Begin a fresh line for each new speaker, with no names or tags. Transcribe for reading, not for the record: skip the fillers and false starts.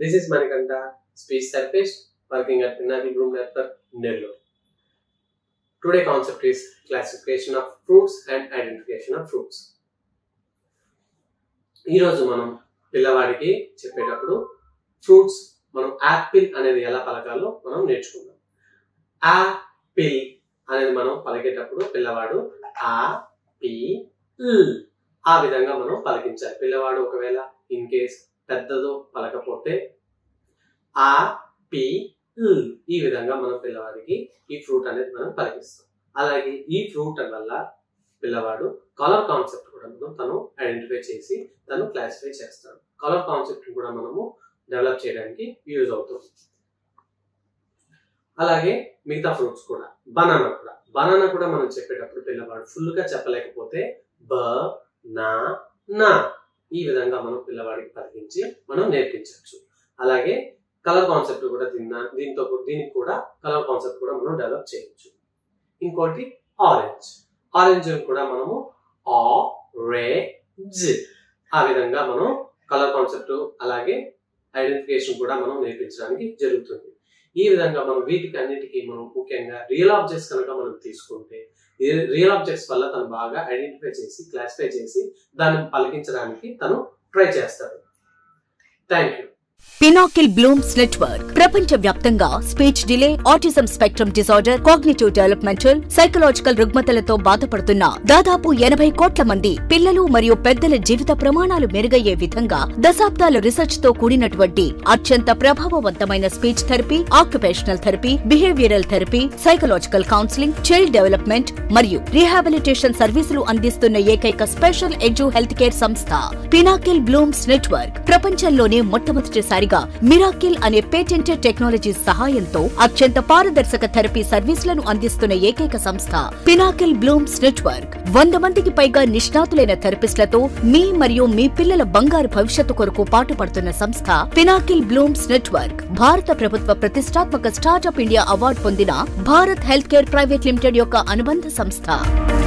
This is Manikanta, speech therapist working at Pinnacle Bloom Network, Nellore. Today concept is classification of fruits and identification of fruits. ఈ రోజు మనం పిల్లవాడికి చెప్పేటప్పుడు fruits మనం Apple అనేది ఎలా పలకాలో మనం నేర్చుకుందాం. యాపిల్ అనేది మనం పలికేటప్పుడు పిల్లవాడు ఆ పి ఆ విధంగా మనం పలికించాలి. పిల్లవాడు ఒకవేళ ఇన్ కేస్ పెద్దదో పలకపోతే ఆ పి ఈ విధంగా మనం పిల్లవాడికి ఈ ఫ్రూట్ అనేది మనం పలికిస్తాం. అలాగే ఈ ఫ్రూట్ వల్ల పిల్లవాడు కలర్ కాన్సెప్ట్ కూడా మనం తను ఐడెంటిఫై చేసి తను క్లాసిఫై చేస్తాడు. కలర్ కాన్సెప్ట్ కూడా మనము డెవలప్ చేయడానికి యూజ్ అవుతుంది. అలాగే మిగతా ఫ్రూట్స్ కూడా బనానా కూడా మనం చెప్పేటప్పుడు పిల్లవాడు ఫుల్ గా చెప్పలేకపోతే బనానా ఈ విధంగా మనం పిల్లవాడికి పలికించి మనం నేర్పించవచ్చు. అలాగే కలర్ కాన్సెప్ట్ కూడా దీనికి కూడా కలర్ కాన్సెప్ట్ కూడా మనం డెవలప్ చేయొచ్చు. ఇంకోటి ఆరెంజ్ కూడా మనము ఆరెంజ్ ఆ విధంగా మనం కలర్ కాన్సెప్ట్ అలాగే ఐడెంటిఫికేషన్ కూడా మనం నేర్పించడానికి జరుగుతుంది. ఈ విధంగా మనం వీటికి అన్నిటికీ మనం ముఖ్యంగా రియల్ ఆబ్జెక్ట్స్ కనుక మనం తీసుకుంటే రియల్ ఆబ్జెక్ట్స్ వల్ల తను బాగా ఐడెంటిఫై చేసి క్లాసిఫై చేసి దాన్ని పలికించడానికి తను ట్రై చేస్తాడు. Thank you.
Pinnacle Blooms Network ప్రపంచ వ్యాప్తంగా speech delay, autism spectrum disorder, cognitive developmental, psychological రుగ్మతలతో బాధపడుతున్న దాదాపు 80 కోట్ల మంది పిల్లలు మరియు పెద్దల జీవిత ప్రమాణాలు మెరుగయ్యే విధంగా దశాబ్దాల రీసెర్చ్ తో కూడినటువంటి అత్యంత ప్రభావవంతమైన speech therapy, occupational therapy, behavioural therapy, psychological counselling, child development మరియు రీహాబిలిటేషన్ సర్వీసులు అందిస్తున్న ఏకైక స్పెషల్ ఎడ్యు హెల్త్ కేర్ సంస్థ పినాకిల్ బ్లూమ్స్ నెట్వర్క్. ప్రపంచంలోనే మొట్టమొదటిసారిగా మిరాకిల్ అనే పేటెంటెడ్ టెక్నాలజీ సహాయంతో అత్యంత పారదర్శక థెరపీ సర్వీసులను అందిస్తున్న ఏకైక సంస్థ పినాకిల్ బ్లూమ్స్ నెట్వర్క్. 100 మందికి పైగా నిష్ణాతులైన థెరపిస్టులతో మీ మరియు మీ పిల్లల బంగారు భవిష్యత్తు కొరకు పాటుపడుతున్న సంస్థ పినాకిల్ బ్లూమ్స్ నెట్వర్క్. భారత ప్రభుత్వ ప్రతిష్టాత్మక స్టార్టప్ ఇండియా అవార్డు పొందిన Bharat health care private limited యొక్క అనుబంధ సంస్థ.